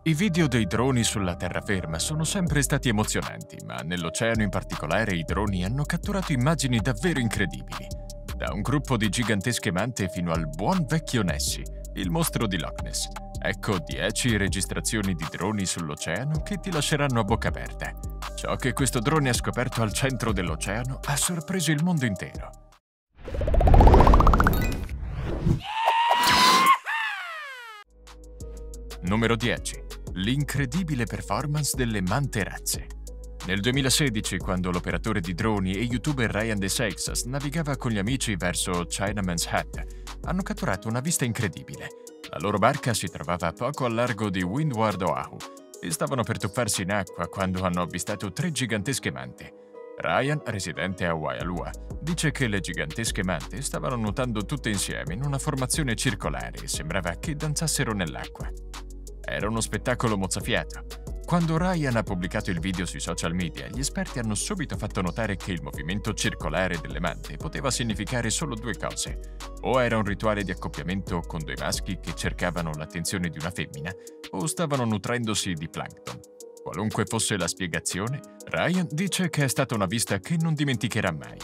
I video dei droni sulla terraferma sono sempre stati emozionanti, ma nell'oceano in particolare i droni hanno catturato immagini davvero incredibili. Da un gruppo di gigantesche mante fino al buon vecchio Nessie, il mostro di Loch Ness. Ecco 10 registrazioni di droni sull'oceano che ti lasceranno a bocca aperta. Ciò che questo drone ha scoperto al centro dell'oceano ha sorpreso il mondo intero. Numero 10. L'incredibile performance delle mante razze. Nel 2016, quando l'operatore di droni e youtuber Ryan DeSaxas navigava con gli amici verso Chinaman's Hat, hanno catturato una vista incredibile. La loro barca si trovava poco al largo di Windward Oahu e stavano per tuffarsi in acqua quando hanno avvistato 3 gigantesche mante. Ryan, residente a Waialua, dice che le gigantesche mante stavano nuotando tutte insieme in una formazione circolare e sembrava che danzassero nell'acqua. Era uno spettacolo mozzafiato. Quando Ryan ha pubblicato il video sui social media, gli esperti hanno subito fatto notare che il movimento circolare delle mante poteva significare solo 2 cose. O era un rituale di accoppiamento con 2 maschi che cercavano l'attenzione di una femmina, o stavano nutrendosi di plankton. Qualunque fosse la spiegazione, Ryan dice che è stata una vista che non dimenticherà mai.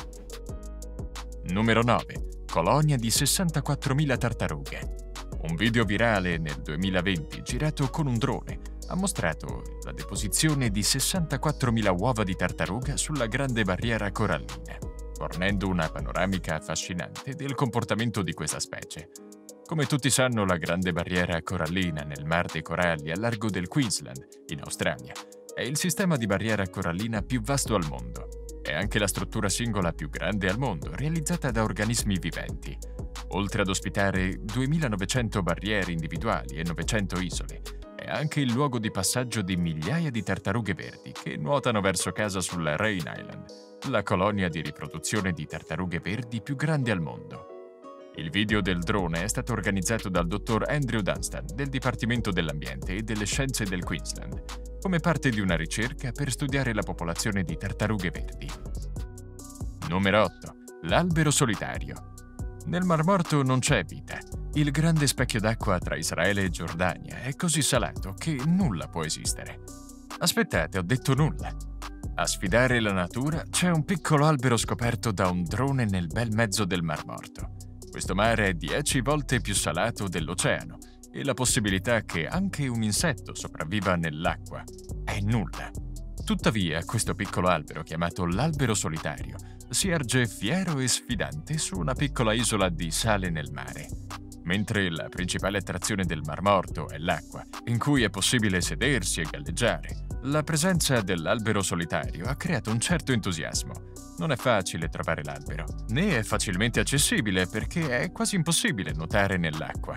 Numero 9. Colonia di 64.000 tartarughe. Un video virale nel 2020 girato con un drone ha mostrato la deposizione di 64.000 uova di tartaruga sulla Grande Barriera Corallina, fornendo una panoramica affascinante del comportamento di questa specie. Come tutti sanno, la Grande Barriera Corallina nel Mar dei Coralli al largo del Queensland, in Australia, è il sistema di barriera corallina più vasto al mondo. È anche la struttura singola più grande al mondo, realizzata da organismi viventi. Oltre ad ospitare 2.900 barriere individuali e 900 isole, è anche il luogo di passaggio di migliaia di tartarughe verdi che nuotano verso casa sulla Rain Island, la colonia di riproduzione di tartarughe verdi più grande al mondo. Il video del drone è stato organizzato dal dottor Andrew Dunstan del Dipartimento dell'Ambiente e delle Scienze del Queensland, come parte di una ricerca per studiare la popolazione di tartarughe verdi. Numero 8. L'albero solitario. Nel Mar Morto non c'è vita. Il grande specchio d'acqua tra Israele e Giordania è così salato che nulla può esistere. Aspettate, ho detto nulla. A sfidare la natura c'è un piccolo albero scoperto da un drone nel bel mezzo del Mar Morto. Questo mare è 10 volte più salato dell'oceano e la possibilità che anche un insetto sopravviva nell'acqua è nulla. Tuttavia, questo piccolo albero, chiamato l'albero solitario, si erge fiero e sfidante su una piccola isola di sale nel mare. Mentre la principale attrazione del Mar Morto è l'acqua, in cui è possibile sedersi e galleggiare, la presenza dell'albero solitario ha creato un certo entusiasmo. Non è facile trovare l'albero, né è facilmente accessibile perché è quasi impossibile nuotare nell'acqua.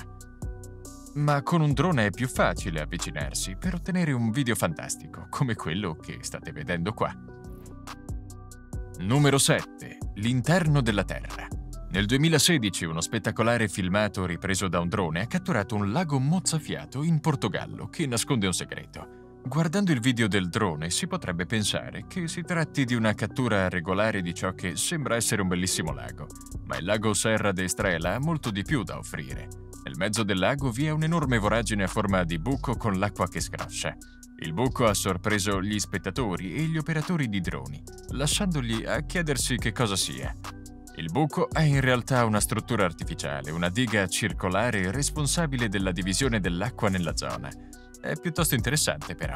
Ma con un drone è più facile avvicinarsi per ottenere un video fantastico, come quello che state vedendo qua. Numero 7. L'interno della Terra. Nel 2016 uno spettacolare filmato ripreso da un drone ha catturato un lago mozzafiato in Portogallo che nasconde un segreto. Guardando il video del drone si potrebbe pensare che si tratti di una cattura regolare di ciò che sembra essere un bellissimo lago, ma il lago Serra de Estrela ha molto di più da offrire. Nel mezzo del lago vi è un'enorme voragine a forma di buco con l'acqua che scroscia. Il buco ha sorpreso gli spettatori e gli operatori di droni, lasciandogli a chiedersi che cosa sia. Il buco è in realtà una struttura artificiale, una diga circolare responsabile della divisione dell'acqua nella zona. È piuttosto interessante però.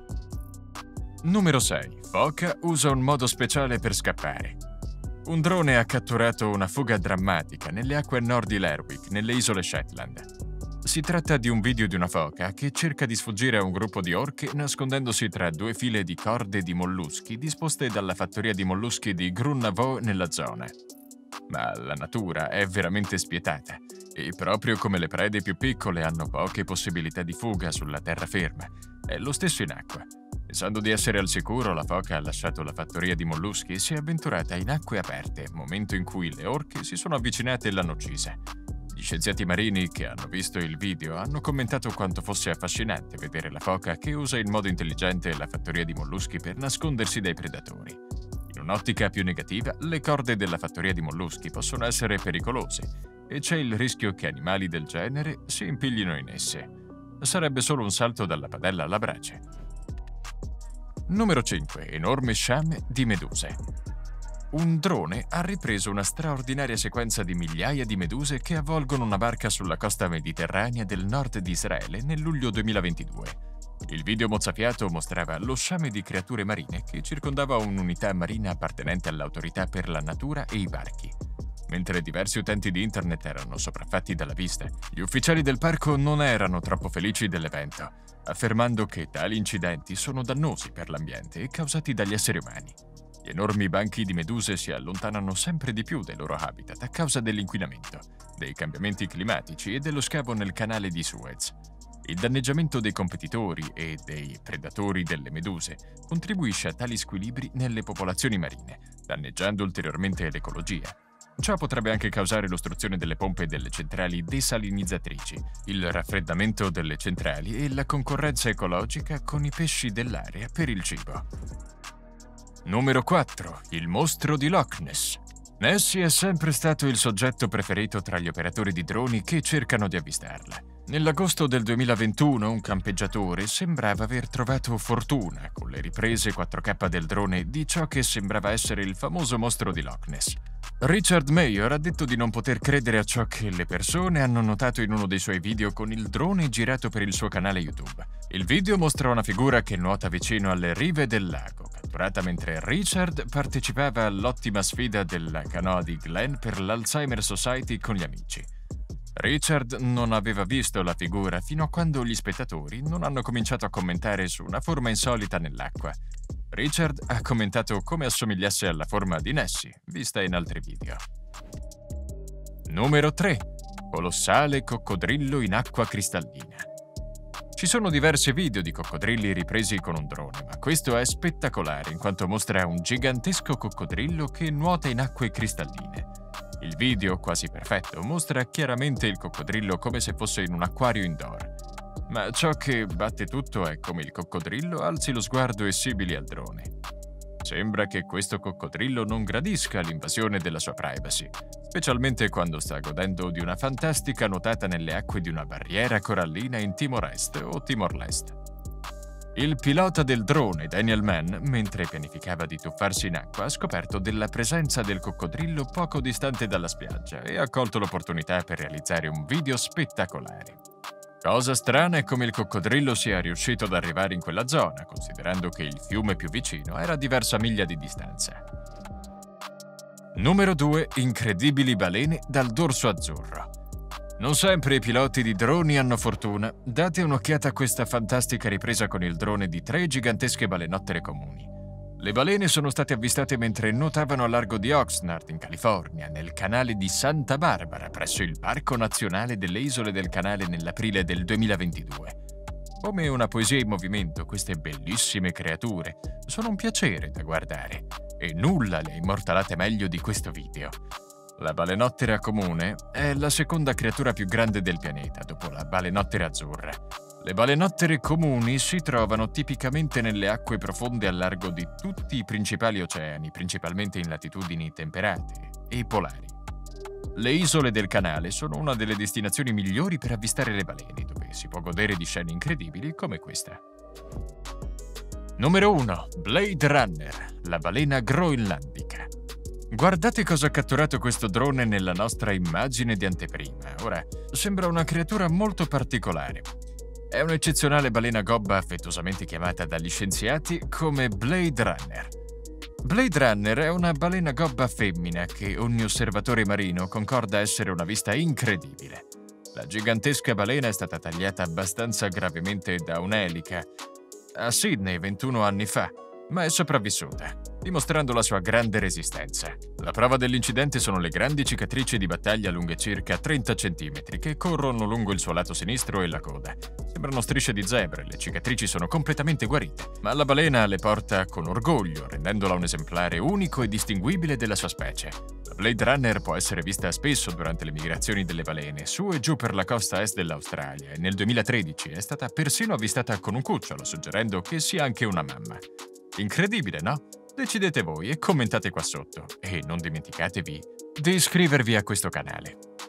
Numero 6. Foca usa un modo speciale per scappare. Un drone ha catturato una fuga drammatica nelle acque a nord di Lerwick, nelle isole Shetland. Si tratta di un video di una foca che cerca di sfuggire a un gruppo di orche nascondendosi tra 2 file di corde di molluschi disposte dalla fattoria di molluschi di Grunnavaux nella zona. Ma la natura è veramente spietata e proprio come le prede più piccole hanno poche possibilità di fuga sulla terraferma, è lo stesso in acqua. Pensando di essere al sicuro, la foca ha lasciato la fattoria di molluschi e si è avventurata in acque aperte, momento in cui le orche si sono avvicinate e l'hanno uccisa. Gli scienziati marini che hanno visto il video hanno commentato quanto fosse affascinante vedere la foca che usa in modo intelligente la fattoria di molluschi per nascondersi dai predatori. In un'ottica più negativa, le corde della fattoria di molluschi possono essere pericolose e c'è il rischio che animali del genere si impiglino in esse. sarebbe solo un salto dalla padella alla brace. Numero 5. Enorme sciame di meduse. Un drone ha ripreso una straordinaria sequenza di migliaia di meduse che avvolgono una barca sulla costa mediterranea del nord di Israele nel luglio 2022. Il video mozzafiato mostrava lo sciame di creature marine che circondava un'unità marina appartenente all'Autorità per la Natura e i Parchi. Mentre diversi utenti di internet erano sopraffatti dalla vista, gli ufficiali del parco non erano troppo felici dell'evento, affermando che tali incidenti sono dannosi per l'ambiente e causati dagli esseri umani. Gli enormi banchi di meduse si allontanano sempre di più dai loro habitat a causa dell'inquinamento, dei cambiamenti climatici e dello scavo nel canale di Suez. Il danneggiamento dei competitori e dei predatori delle meduse contribuisce a tali squilibri nelle popolazioni marine, danneggiando ulteriormente l'ecologia. Ciò potrebbe anche causare l'ostruzione delle pompe delle centrali desalinizzatrici, il raffreddamento delle centrali e la concorrenza ecologica con i pesci dell'area per il cibo. Numero 4. Il mostro di Loch Ness. Nessie è sempre stato il soggetto preferito tra gli operatori di droni che cercano di avvistarla. Nell'agosto del 2021 un campeggiatore sembrava aver trovato fortuna con le riprese 4K del drone di ciò che sembrava essere il famoso mostro di Loch Ness. Richard Mayor ha detto di non poter credere a ciò che le persone hanno notato in uno dei suoi video con il drone girato per il suo canale YouTube. Il video mostra una figura che nuota vicino alle rive del lago, catturata mentre Richard partecipava all'ottima sfida della canoa di Glen per l'Alzheimer Society con gli amici. Richard non aveva visto la figura fino a quando gli spettatori non hanno cominciato a commentare su una forma insolita nell'acqua. Richard ha commentato come assomigliasse alla forma di Nessie, vista in altri video. Numero 3. Colossale coccodrillo in acqua cristallina. Ci sono diversi video di coccodrilli ripresi con un drone, ma questo è spettacolare in quanto mostra un gigantesco coccodrillo che nuota in acque cristalline. Il video, quasi perfetto, mostra chiaramente il coccodrillo come se fosse in un acquario indoor. Ma ciò che batte tutto è come il coccodrillo alzi lo sguardo e sibili al drone. Sembra che questo coccodrillo non gradisca l'invasione della sua privacy, specialmente quando sta godendo di una fantastica nuotata nelle acque di una barriera corallina in Timor-Est o Timor-Leste. Il pilota del drone, Daniel Mann, mentre pianificava di tuffarsi in acqua, ha scoperto della presenza del coccodrillo poco distante dalla spiaggia e ha colto l'opportunità per realizzare un video spettacolare. Cosa strana è come il coccodrillo sia riuscito ad arrivare in quella zona, considerando che il fiume più vicino era a diversa miglia di distanza. Numero 2. Incredibili balene dal dorso azzurro. Non sempre i piloti di droni hanno fortuna. Date un'occhiata a questa fantastica ripresa con il drone di 3 gigantesche balenottere comuni. Le balene sono state avvistate mentre nuotavano al largo di Oxnard, in California, nel canale di Santa Barbara, presso il Parco Nazionale delle Isole del Canale nell'aprile del 2022. Come una poesia in movimento, queste bellissime creature sono un piacere da guardare, e nulla le ha immortalate meglio di questo video. La balenottera comune è la seconda creatura più grande del pianeta, dopo la balenottera azzurra. Le balenottere comuni si trovano tipicamente nelle acque profonde al largo di tutti i principali oceani, principalmente in latitudini temperate e polari. Le isole del canale sono una delle destinazioni migliori per avvistare le balene, dove si può godere di scene incredibili come questa. Numero 1. Blade Runner, la balena groenlandica. Guardate cosa ha catturato questo drone nella nostra immagine di anteprima. Ora, sembra una creatura molto particolare. È un'eccezionale balena gobba affettuosamente chiamata dagli scienziati come Blade Runner. Blade Runner è una balena gobba femmina che ogni osservatore marino concorda essere una vista incredibile. La gigantesca balena è stata tagliata abbastanza gravemente da un'elica a Sydney 21 anni fa, ma è sopravvissuta, dimostrando la sua grande resistenza. La prova dell'incidente sono le grandi cicatrici di battaglia lunghe circa 30 cm che corrono lungo il suo lato sinistro e la coda. Sembrano strisce di zebra e le cicatrici sono completamente guarite, ma la balena le porta con orgoglio, rendendola un esemplare unico e distinguibile della sua specie. La Blade Runner può essere vista spesso durante le migrazioni delle balene su e giù per la costa est dell'Australia e nel 2013 è stata persino avvistata con un cucciolo, suggerendo che sia anche una mamma. Incredibile, no? Decidete voi e commentate qua sotto. E non dimenticatevi di iscrivervi a questo canale.